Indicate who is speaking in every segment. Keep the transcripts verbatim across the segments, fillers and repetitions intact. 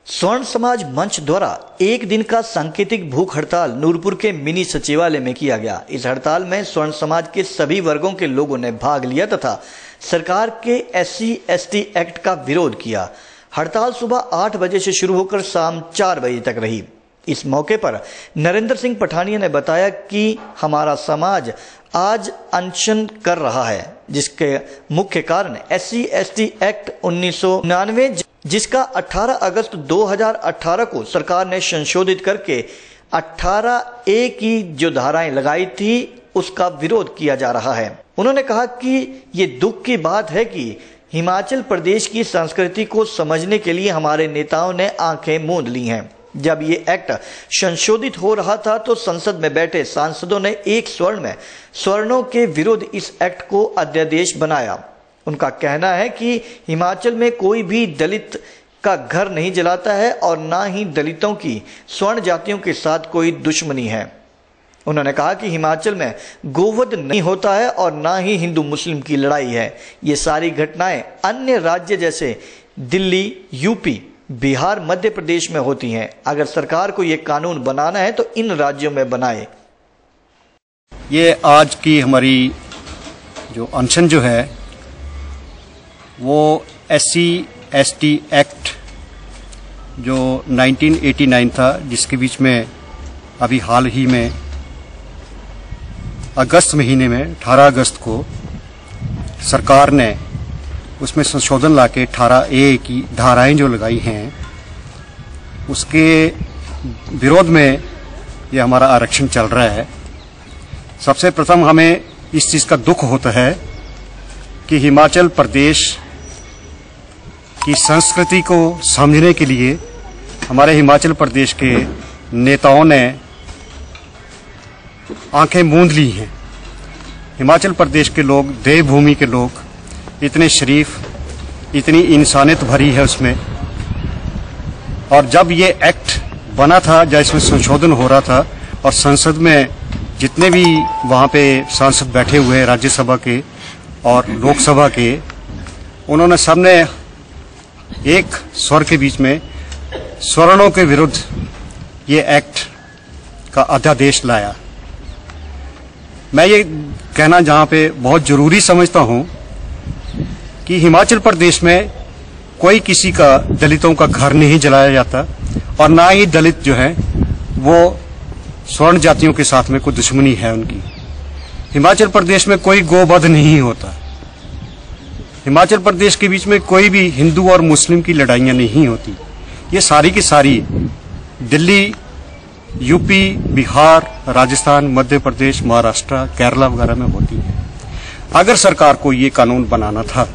Speaker 1: स्वर्ण समाज मंच द्वारा एक दिन का सांकेतिक भूख हड़ताल नूरपुर के मिनी सचिवालय में किया गया। इस हड़ताल में स्वर्ण समाज के सभी वर्गों के लोगों ने भाग लिया तथा सरकार के एससी एसटी एक्ट का विरोध किया। हड़ताल सुबह आठ बजे से शुरू होकर शाम चार बजे तक रही। इस मौके पर नरेंद्र सिंह पठानिया ने बताया कि हमारा समाज आज अनशन कर रहा है, जिसके मुख्य कारण एससी एसटी एक्ट उन्नीस सौ निन्यानवे जिसका अठारह अगस्त दो हज़ार अठारह को सरकार ने संशोधित करके अठारह ए की जो धाराएं लगाई थी उसका विरोध किया जा रहा है। उन्होंने कहा कि ये दुख की बात है कि हिमाचल प्रदेश की संस्कृति को समझने के लिए हमारे नेताओं ने आंखें मूंद ली हैं। जब ये एक्ट संशोधित हो रहा था तो संसद में बैठे सांसदों ने एक स्वर्ण में स्वर्णों के विरुद्ध इस एक्ट को अध्यादेश बनाया। उनका कहना है कि हिमाचल में कोई भी दलित का घर नहीं जलाता है और ना ही दलितों की स्वर्ण जातियों के साथ कोई दुश्मनी है। उन्होंने कहा कि हिमाचल में गोवध नहीं होता है और ना ही हिंदू मुस्लिम की लड़ाई है। ये सारी घटनाएं अन्य राज्य जैसे दिल्ली, यूपी, बिहार, मध्य प्रदेश में होती हैं। अगर सरकार को ये कानून बनाना है तो इन राज्यों में बनाए।
Speaker 2: ये आज की हमारी जो अनशन जो है वो एससी एसटी एक्ट जो उन्नीस सौ नवासी था, जिसके बीच में अभी हाल ही में अगस्त महीने में अठारह अगस्त को सरकार ने उसमें संशोधन लाके अठारह ए की धाराएं जो लगाई हैं उसके विरोध में ये हमारा आरक्षण चल रहा है। सबसे प्रथम हमें इस चीज़ का दुख होता है कि हिमाचल प्रदेश की संस्कृति को समझने के लिए हमारे हिमाचल प्रदेश के नेताओं ने आंखें मूंद ली हैं। हिमाचल प्रदेश के लोग, देवभूमि के लोग इतने शरीफ, इतनी इंसानियत भरी है उसमें। और जब ये एक्ट बना था, जब इसमें संशोधन हो रहा था और संसद में जितने भी वहाँ पे सांसद बैठे हुए हैं राज्यसभा के और लोकसभा के, उन्होंने सबने एक स्वर के बीच में स्वर्णों के विरुद्ध ये एक्ट का अध्यादेश लाया। मैं ये कहना जहाँ पे बहुत जरूरी समझता हूँ कि हिमाचल प्रदेश में कोई किसी का, दलितों का घर नहीं जलाया जाता और ना ही दलित जो है वो स्वर्ण जातियों के साथ में कोई दुश्मनी है उनकी। हिमाचल प्रदेश में कोई गोवध नहीं होता। हिमाचल प्रदेश के बीच में कोई भी हिंदू और मुस्लिम की लड़ाइयाँ नहीं होती। ये सारी की सारी दिल्ली, यूपी, बिहार, राजस्थान, मध्य प्रदेश, महाराष्ट्र, केरला वगैरह में होती है। अगर सरकार को ये कानून बनाना था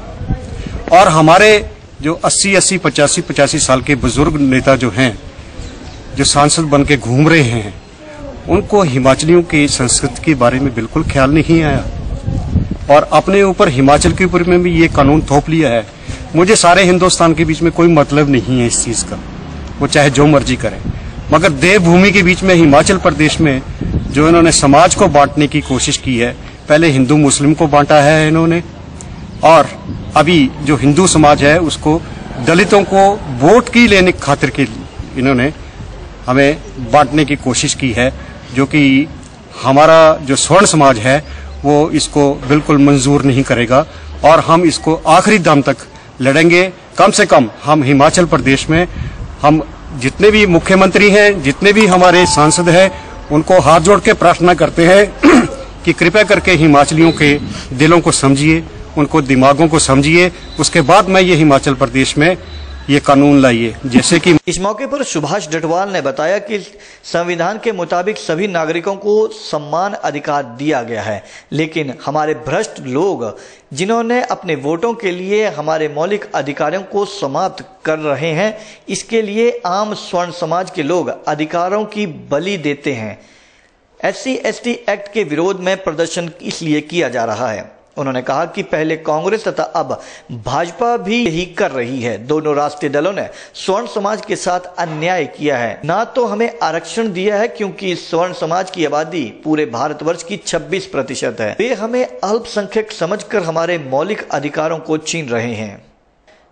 Speaker 2: और हमारे जो अस्सी अस्सी पचासी पचासी साल के बुजुर्ग नेता जो हैं, जो सांसद बन के घूम रहे हैं, उनको हिमाचलियों की संस्कृति के बारे में बिल्कुल ख्याल नहीं आया और अपने ऊपर, हिमाचल के ऊपर में भी ये कानून थोप लिया है। मुझे सारे हिंदुस्तान के बीच में कोई मतलब नहीं है इस चीज़ का, वो चाहे जो मर्जी करें, मगर देवभूमि के बीच में हिमाचल प्रदेश में जो इन्होंने समाज को बांटने की कोशिश की है, पहले हिंदू मुस्लिम को बांटा है इन्होंने और अभी जो हिंदू समाज है उसको दलितों को वोट की लेने खातिर के इन्होंने हमें बांटने की कोशिश की है, जो कि हमारा जो स्वर्ण समाज है वो इसको बिल्कुल मंजूर नहीं करेगा और हम इसको आखिरी दम तक लड़ेंगे। कम से कम हम हिमाचल प्रदेश में हम जितने भी मुख्यमंत्री हैं, जितने भी हमारे सांसद हैं, उनको हाथ जोड़ के प्रार्थना करते हैं कि कृपया करके हिमाचलियों के दिलों को समझिए, उनको दिमागों को समझिए, उसके बाद में ये हिमाचल प्रदेश में ये कानून लाइए। जैसे कि
Speaker 1: इस मौके पर सुभाष डटवाल ने बताया कि संविधान के मुताबिक सभी नागरिकों को समान अधिकार दिया गया है, लेकिन हमारे भ्रष्ट लोग जिन्होंने अपने वोटों के लिए हमारे मौलिक अधिकारों को समाप्त कर रहे हैं, इसके लिए आम स्वर्ण समाज के लोग अधिकारों की बलि देते हैं। एससी एसटी एक्ट के विरोध में प्रदर्शन इसलिए किया जा रहा है। उन्होंने कहा कि पहले कांग्रेस तथा अब भाजपा भी यही कर रही है। दोनों राष्ट्रीय दलों ने स्वर्ण समाज के साथ अन्याय किया है। ना तो हमें आरक्षण दिया है क्योंकि स्वर्ण समाज की आबादी पूरे भारतवर्ष की छब्बीस प्रतिशत है। वे हमें अल्पसंख्यक समझकर हमारे मौलिक अधिकारों को छीन रहे हैं।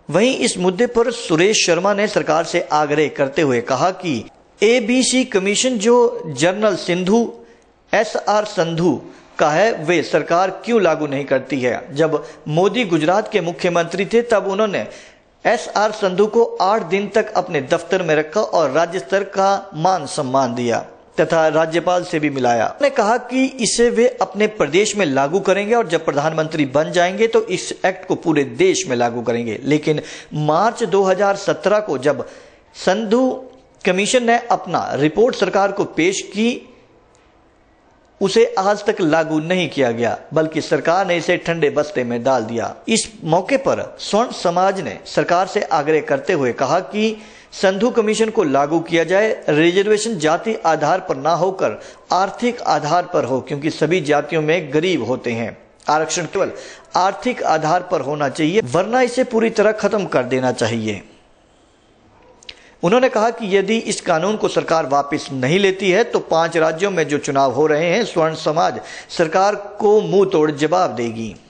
Speaker 1: वहीं इस मुद्दे पर सुरेश शर्मा ने सरकार से आग्रह करते हुए कहा कि एबीसी कमीशन जो general Sindhu S R Sandhu का है वे सरकार क्यों लागू नहीं करती है। जब मोदी गुजरात के मुख्यमंत्री थे तब उन्होंने एस आर संधू को आठ दिन तक अपने दफ्तर में रखा और राज्य स्तर का मान सम्मान दिया तथा राज्यपाल से भी मिलाया। उन्होंने कहा कि इसे वे अपने प्रदेश में लागू करेंगे और जब प्रधानमंत्री बन जाएंगे तो इस एक्ट को पूरे देश में लागू करेंगे। लेकिन मार्च दो हज़ार सत्रह को जब संधू कमीशन ने अपना रिपोर्ट सरकार को पेश की, उसे आज तक लागू नहीं किया गया बल्कि सरकार ने इसे ठंडे बस्ते में डाल दिया। इस मौके पर स्वर्ण समाज ने सरकार से आग्रह करते हुए कहा कि संधू कमीशन को लागू किया जाए। रिजर्वेशन जाति आधार पर ना होकर आर्थिक आधार पर हो, क्योंकि सभी जातियों में गरीब होते हैं। आरक्षण केवल आर्थिक आधार पर होना चाहिए, वरना इसे पूरी तरह खत्म कर देना चाहिए। उन्होंने कहा कि यदि इस कानून को सरकार वापस नहीं लेती है तो पांच राज्यों में जो चुनाव हो रहे हैं, स्वर्ण समाज सरकार को मुंह तोड़ जवाब देगी।